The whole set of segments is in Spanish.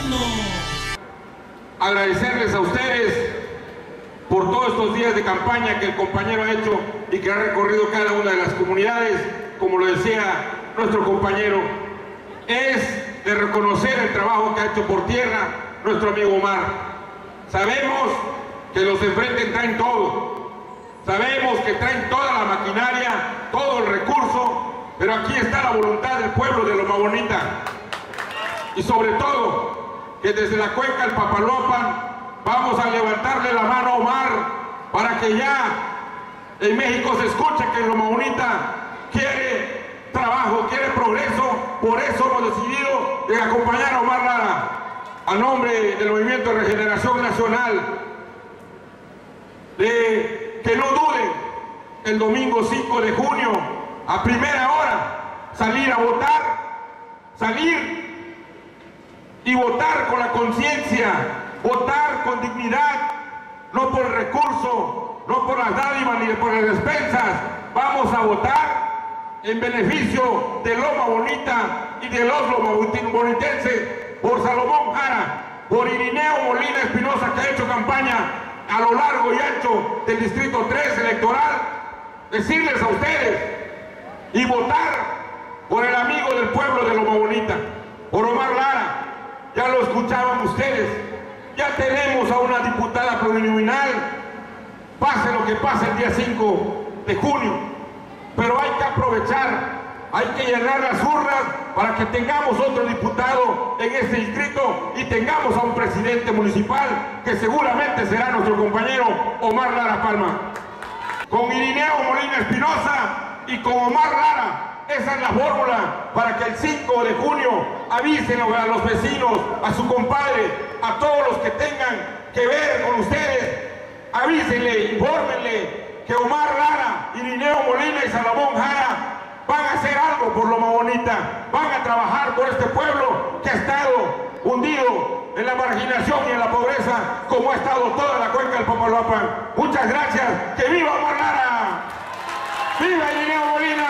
Agradecerles a ustedes por todos estos días de campaña que el compañero ha hecho y que ha recorrido cada una de las comunidades, como lo decía nuestro compañero. Es de reconocer el trabajo que ha hecho por tierra nuestro amigo Omar. Sabemos que los de enfrente traen todo, sabemos que traen toda la maquinaria, todo el recurso, pero aquí está la voluntad del pueblo de Loma Bonita. Y sobre todo, que desde la cuenca del Papaloapan vamos a levantarle la mano a Omar para que ya en México se escuche que Loma Bonita quiere trabajo, quiere progreso. Por eso hemos decidido de acompañar a Omar Lara a nombre del Movimiento de Regeneración Nacional, de que no duden el domingo 5 de junio a primera hora salir a votar, salir y votar con la conciencia, votar con dignidad, no por recurso, no por las dádivas ni por las despensas. Vamos a votar en beneficio de Loma Bonita y de los lomabonitenses, por Salomón Jara, por Irineo Molina Espinosa, que ha hecho campaña a lo largo y ancho del Distrito 3 electoral. Decirles a ustedes y votar por el amigo del pueblo de Loma Bonita, por Omar Lara. Ya lo escuchaban ustedes, ya tenemos a una diputada plurinominal, pase lo que pase el día 5 de junio, pero hay que aprovechar, hay que llenar las urnas para que tengamos otro diputado en este distrito y tengamos a un presidente municipal que seguramente será nuestro compañero Omar Lara Palma. Con Irineo Molina Espinosa y con Omar Lara, esa es la fórmula para que el 5 de junio avisen a los vecinos, a su compadre, a todos los que tengan que ver con ustedes, avísenle, infórmenle que Omar Lara, Irineo Molina y Salomón Jara van a hacer algo por Loma Bonita, van a trabajar por este pueblo que ha estado hundido en la marginación y en la pobreza como ha estado toda la cuenca del Papaloapan. Muchas gracias, que viva Omar Lara, viva Irineo Molina,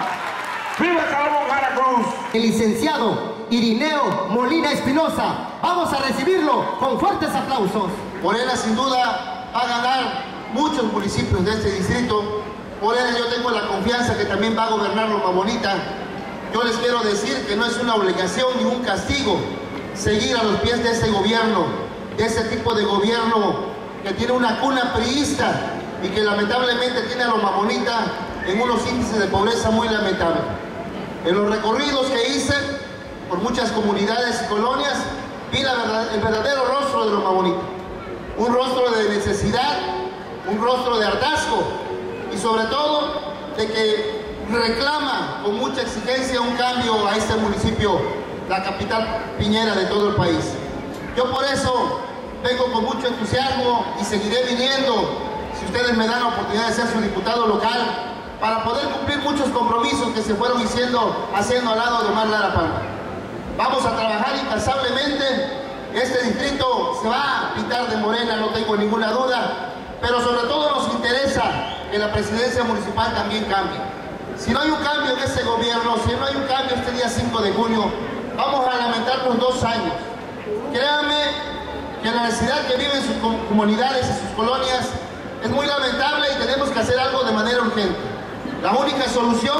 ¡viva Salomón Jara Cruz! El licenciado Irineo Molina Espinosa, vamos a recibirlo con fuertes aplausos. Morena sin duda va a ganar muchos municipios de este distrito. Morena, yo tengo la confianza que también va a gobernar Loma Bonita. Yo les quiero decir que no es una obligación ni un castigo seguir a los pies de ese gobierno, de ese tipo de gobierno que tiene una cuna priista y que lamentablemente tiene a Loma Bonita en unos índices de pobreza muy lamentables. En los recorridos que hice por muchas comunidades y colonias, vi el verdadero rostro de Loma Bonita. Un rostro de necesidad, un rostro de hartazgo y sobre todo de que reclama con mucha exigencia un cambio a este municipio, la capital piñera de todo el país. Yo por eso vengo con mucho entusiasmo y seguiré viniendo, si ustedes me dan la oportunidad de ser su diputado local, para poder cumplir muchos compromisos que se fueron haciendo al lado de Omar Lara Palma. Vamos a trabajar incansablemente. Este distrito se va a pintar de morena, no tengo ninguna duda, pero sobre todo nos interesa que la presidencia municipal también cambie. Si no hay un cambio en este gobierno, si no hay un cambio este día 5 de junio, vamos a lamentarnos 2 años. Créanme que la necesidad que viven sus comunidades y sus colonias es muy lamentable y tenemos que hacer algo de manera urgente. La única solución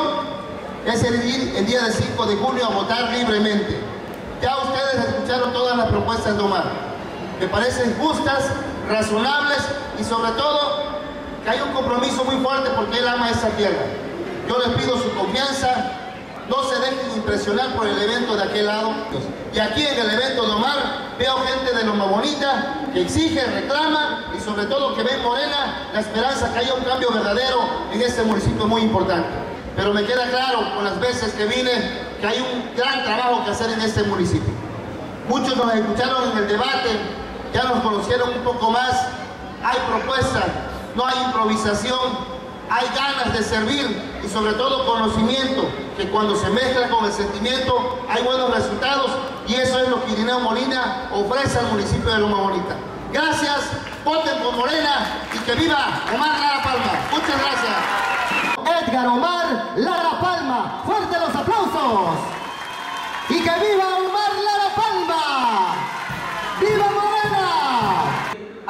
es ir el día del 5 de junio a votar libremente. Ya ustedes escucharon todas las propuestas de Omar. Me parecen justas, razonables y sobre todo que hay un compromiso muy fuerte porque él ama esa tierra. Yo les pido su confianza, no se dejen impresionar por el evento de aquel lado. Y aquí en el evento de Omar veo gente de Loma Bonita que exige, reclama y sobre todo que ve en Morena la esperanza que haya un cambio verdadero en este municipio muy importante. Pero me queda claro con las veces que vine que hay un gran trabajo que hacer en este municipio. Muchos nos escucharon en el debate, ya nos conocieron un poco más, hay propuestas, no hay improvisación, hay ganas de servir y sobre todo conocimiento, que cuando se mezcla con el sentimiento hay buenos resultados y eso es lo que Irineo Molina ofrece al municipio de Loma Bonita. Gracias, voten por Morena y que viva Omar Lara Palma. Muchas gracias. Edgar Omar Lara Palma, fuerte los aplausos. Y que viva Omar Lara Palma.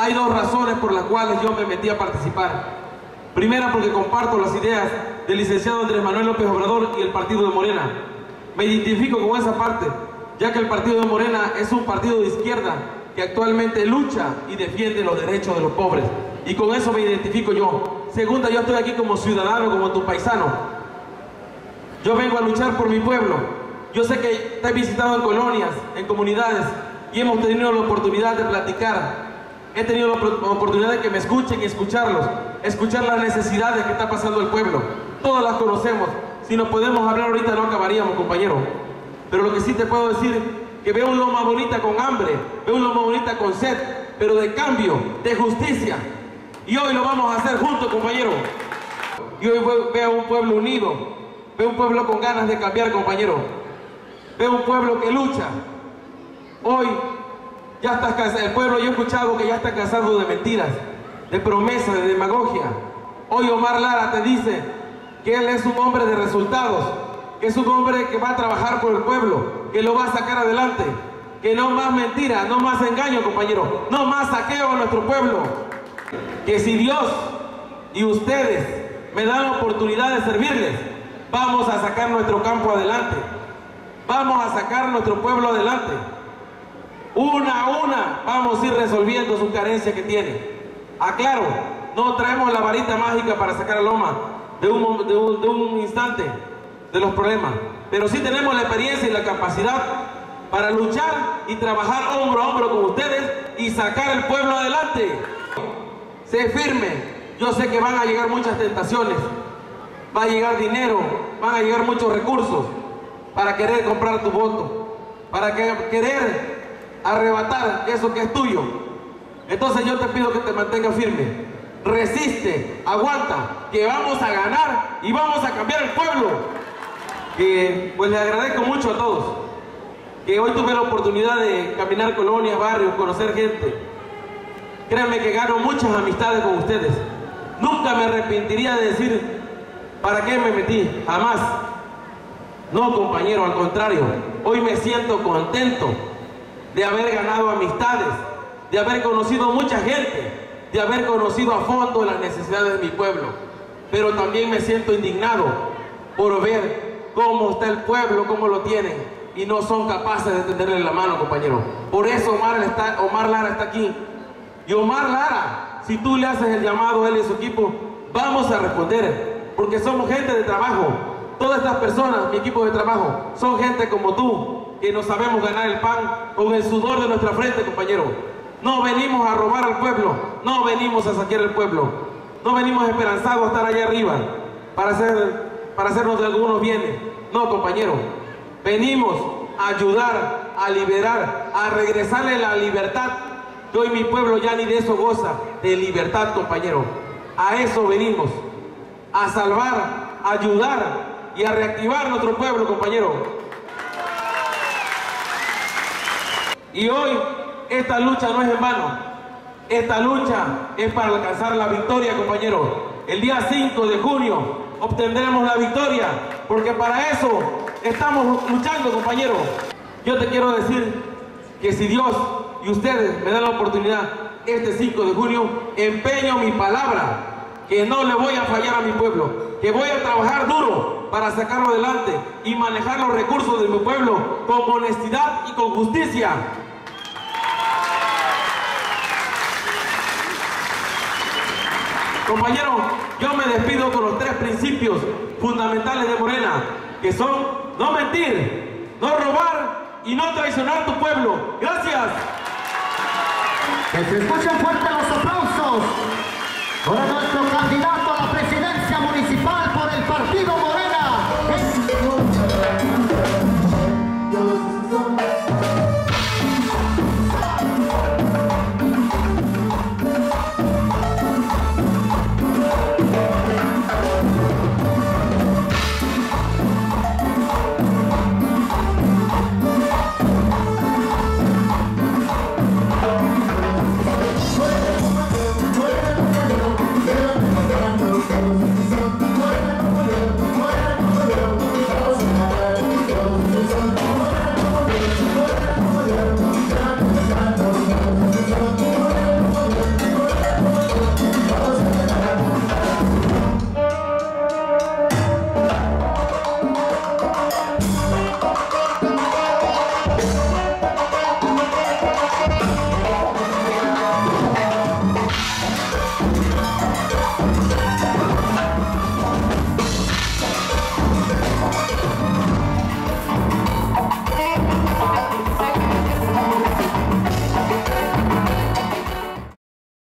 hay dos razones por las cuales yo me metí a participar. Primera, porque comparto las ideas del licenciado Andrés Manuel López Obrador y el partido de Morena. Me identifico con esa parte, ya que el partido de Morena es un partido de izquierda que actualmente lucha y defiende los derechos de los pobres. Y con eso me identifico yo. Segunda, yo estoy aquí como ciudadano, como tu paisano. Yo vengo a luchar por mi pueblo. Yo sé que te he visitado en colonias, en comunidades, y hemos tenido la oportunidad de platicar. He tenido la oportunidad de que me escuchen y escucharlos, escuchar las necesidades que está pasando el pueblo. Todas las conocemos. Si nos podemos hablar ahorita no acabaríamos, compañero. Pero lo que sí te puedo decir, que veo un Loma Bonita con hambre, veo un Loma Bonita con sed, pero de cambio, de justicia. Y hoy lo vamos a hacer juntos, compañero. Y hoy veo un pueblo unido, veo un pueblo con ganas de cambiar, compañero. Veo un pueblo que lucha. Hoy ya estás cansado, el pueblo, yo he escuchado que ya está cansado de mentiras, de promesas, de demagogia. Hoy Omar Lara te dice que él es un hombre de resultados, que es un hombre que va a trabajar por el pueblo, que lo va a sacar adelante, que no más mentiras, no más engaño, compañero, no más saqueo a nuestro pueblo. Que si Dios y ustedes me dan la oportunidad de servirles, vamos a sacar nuestro campo adelante, vamos a sacar nuestro pueblo adelante. Una a una vamos a ir resolviendo su carencia que tiene. Aclaro, no traemos la varita mágica para sacar a Loma de un instante de los problemas, pero sí tenemos la experiencia y la capacidad para luchar y trabajar hombro a hombro con ustedes y sacar el pueblo adelante. Sé firme. Yo sé que van a llegar muchas tentaciones, va a llegar dinero, van a llegar muchos recursos para querer comprar tu voto, para querer arrebatar eso que es tuyo. Entonces yo te pido que te mantengas firme, resiste, aguanta, que vamos a ganar y vamos a cambiar el pueblo. Que pues les agradezco mucho a todos, que hoy tuve la oportunidad de caminar colonias, barrios, conocer gente. Créanme que gano muchas amistades con ustedes. Nunca me arrepentiría de decir ¿para qué me metí? Jamás. No, compañero, al contrario, hoy me siento contento de haber ganado amistades, de haber conocido mucha gente, de haber conocido a fondo las necesidades de mi pueblo. Pero también me siento indignado por ver cómo está el pueblo, cómo lo tienen, y no son capaces de tenderle la mano, compañero. Por eso Omar Lara está aquí. Y Omar Lara, si tú le haces el llamado a él y su equipo, vamos a responder, porque somos gente de trabajo. Todas estas personas, mi equipo de trabajo, son gente como tú, que no sabemos ganar el pan con el sudor de nuestra frente, compañero. No venimos a robar al pueblo, no venimos a saquear el pueblo, no venimos esperanzados a estar allá arriba para hacernos de algunos bienes. No, compañero, venimos a ayudar, a liberar, a regresarle la libertad, que hoy mi pueblo ya ni de eso goza, de libertad, compañero. A eso venimos, a salvar, a ayudar y a reactivar nuestro pueblo, compañero. Y hoy esta lucha no es en vano, esta lucha es para alcanzar la victoria, compañero. El día 5 de junio obtendremos la victoria, porque para eso estamos luchando, compañero. Yo te quiero decir que si Dios y ustedes me dan la oportunidad, este 5 de junio, empeño mi palabra, que no le voy a fallar a mi pueblo, que voy a trabajar duro para sacarlo adelante y manejar los recursos de mi pueblo con honestidad y con justicia. Compañero, yo me despido con los 3 principios fundamentales de Morena, que son no mentir, no robar y no traicionar tu pueblo. Gracias. Que se escuchen fuerte los aplausos. Ahora nuestro candidato a la